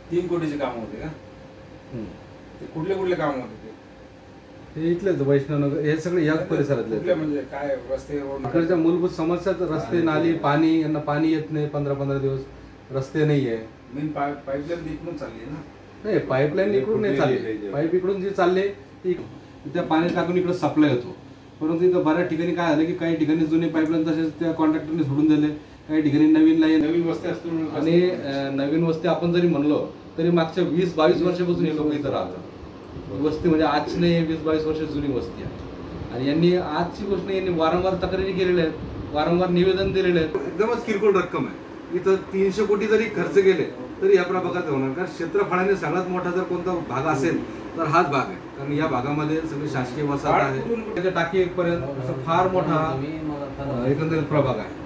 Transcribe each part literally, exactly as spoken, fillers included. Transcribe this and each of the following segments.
तीन कोटीचे काम होते का? ते कुठले कुठले काम होते ते? हे इथलेच वैष्णवनगर हे सगळे याच परिसरातले. कुठले म्हणजे काय रस्ते रोड? इकडच्या मूलभूत समस्या रस्ते नाली पाणी, यांना पाणी येत नाही पंधरा पंधरा दिवस, रस्ते नाही आहे. मेन पाईपलाईन इकडून चालली आहे ना? नाही, पाईपलाईन इकडून नाही चालली. पाईप इकडून जी चालले ती त्या पाणी टाकून इकडे सप्लाय होतो. परंतु इथं बऱ्याच ठिकाणी काय झालं की काही ठिकाणी जुने पाईपलाईन तसेच त्या कॉन्ट्रॅक्टरने सोडून दिले, काही ठिकाणी नवीन लाईन नवीन वस्ती असतो. आणि नवीन वस्ती आपण जरी म्हणलो तरी मागच्या वीस बावीस वर्षापासून हे लोक इथं राहतात. वस्ती म्हणजे आजची नाही, वीस बावीस वर्ष जुनी वस्ती आहे. आणि यांनी आजची गोष्ट नाही, यांनी वारंवार तक्रारी केलेल्या आहेत, वारंवार निवेदन दिलेले आहेत. एकदमच किरकोळ रक्कम आहे. इथं तीनशे कोटी जरी खर्च केले तरी या प्रभागात होणार, कारण क्षेत्रफळाने सगळ्यात मोठा जर कोणता भाग असेल तर हाच भाग आहे. कारण या भागामध्ये सगळी शासकीय वसाहत आहे. त्याच्या टाकी पर्यंत फार मोठा एकंदरीत प्रभाग आहे.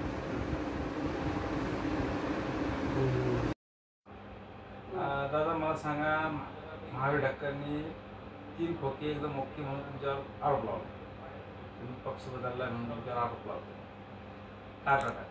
दादा मला सांगा, महावीर ढक्करनी तीन खोके एकदम मुख्य म्हणून तुमच्यावर आरोप लावला, तुम्ही पक्ष बदलला म्हणून तुमच्यावर आरोप लावतो, काय प्रकार?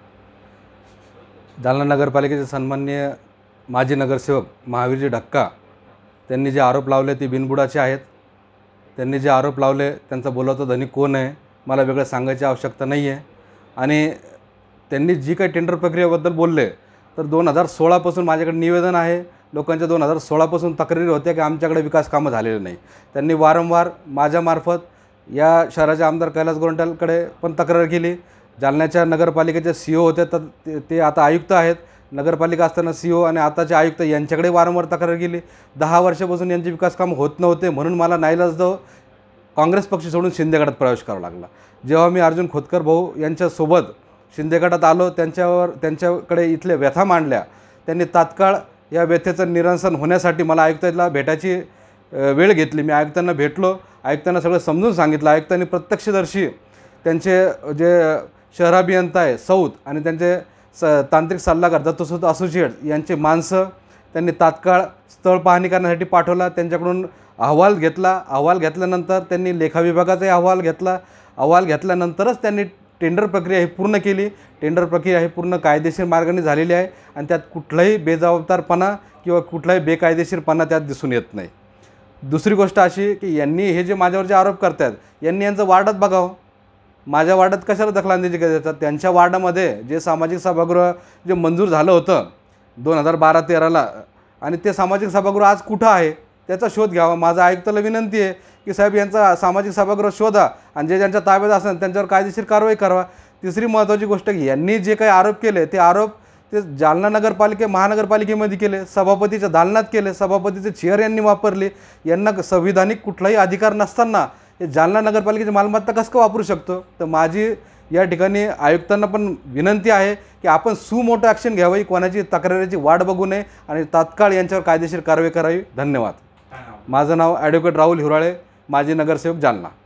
जालना नगरपालिकेचे सन्माननीय माजी नगरसेवक महावीरजी ढक्का त्यांनी जे आरोप लावले ते बिनबुडाचे आहेत. त्यांनी जे आरोप लावले त्यांचा बोलावता धनी कोण आहे मला वेगळं सांगायची आवश्यकता नाही आहे. आणि त्यांनी जी काही टेंडर प्रक्रियेबद्दल बोलले तर दोन हजार सोळापासून माझ्याकडे निवेदन आहे. लोकांच्या दोन हजार सोळापासून तक्रारी होत्या की आमच्याकडे विकास कामं झालेले नाही. त्यांनी वारंवार माझ्यामार्फत या शहराच्या आमदार कैलास गोरंट्यालकडे पण तक्रार केली. जालन्याच्या नगरपालिकेचे सी ओ होते तर ते आता आयुक्त आहेत. नगरपालिका असताना सी ओ आणि आताचे आयुक्त यांच्याकडे वारंवार तक्रार केली. दहा वर्षापासून यांचे विकास कामं होत नव्हते, म्हणून मला नाईलाजास्तव काँग्रेस पक्ष सोडून शिंदे गटात प्रवेश करावा लागला. जेव्हा मी अर्जुन खोतकर भाऊ यांच्यासोबत शिंदे गटात आलो, त्यांच्यावर त्यांच्याकडे इथल्या व्यथा मांडल्या. त्यांनी तात्काळ या व्यथेचं निरसन होण्यासाठी मला आयुक्ताला भेटायची वेळ घेतली. मी आयुक्तांना भेटलो, आयुक्तांना सगळं समजून सांगितलं. आयुक्तांनी प्रत्यक्षदर्शी त्यांचे जे शहराभियंता आहे सौद आणि त्यांचे स तांत्रिक सल्लागार दत्तसुत असोसिएट्स यांचे माणसं त्यांनी तात्काळ स्थळ पाहणी करण्यासाठी पाठवला. त्यांच्याकडून अहवाल घेतला. अहवाल घेतल्यानंतर त्यांनी लेखा विभागाचाही अहवाल घेतला. अहवाल घेतल्यानंतरच त्यांनी टेंडर प्रक्रिया ही पूर्ण केली. टेंडर प्रक्रिया ही पूर्ण कायदेशीर मार्गाने झालेली आहे आणि त्यात कुठलाही बेजबाबदारपणा किंवा कुठलाही बेकायदेशीरपणा त्यात दिसून येत नाही. दुसरी गोष्ट अशी की यांनी हे जे माझ्यावर जे आरोप करतात यांनी यांचं वार्डात बघावं. माझ्या वार्डात कशाला दखलंदाजी देतात? त्यांच्या वार्डामध्ये जे सामाजिक सभागृह जे मंजूर झालं होतं दोन हजार बारा तेराला आणि ते सामाजिक सभागृह आज कुठं आहे त्याचा शोध घ्यावा. माझा आयुक्ताला विनंती आहे की साहेब यांचा सामाजिक सभागृह शोधा आणि जे ज्यांच्या ताब्यात असेल त्यांच्यावर कायदेशीर कारवाई करावा. तिसरी महत्त्वाची गोष्ट की यांनी जे काही आरोप केले ते आरोप ते जालना नगरपालिके महानगरपालिकेमध्ये केले, सभापतीच्या दालनात केले, सभापतीचे चेअर यांनी वापरले. यांना संविधानिक कुठलाही अधिकार नसताना हे जालना नगरपालिकेची मालमत्ता कसं वापरू शकतो? तर माझी या ठिकाणी आयुक्तांना पण विनंती आहे की आपण सुमोटो ॲक्शन घ्यावी, कोणाची तक्रारीची वाट बघू नये आणि तात्काळ यांच्यावर कायदेशीर कारवाई करावी. धन्यवाद. माझं नाव ॲडव्होकेट राहुल हिवराळे, माजी नगरसेवक जालना.